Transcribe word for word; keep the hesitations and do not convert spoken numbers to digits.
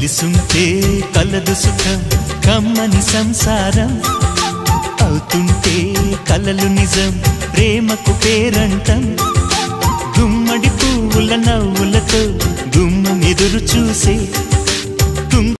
కలిసుంటే కలదు సుఖం కమ్మని సంసారం అవుతుంటే కలలు నిజం ప్రేమకు పేరంటం గుమ్మడి పువ్వుల నవ్వులతో గుమ్మం ఎదురు చూసే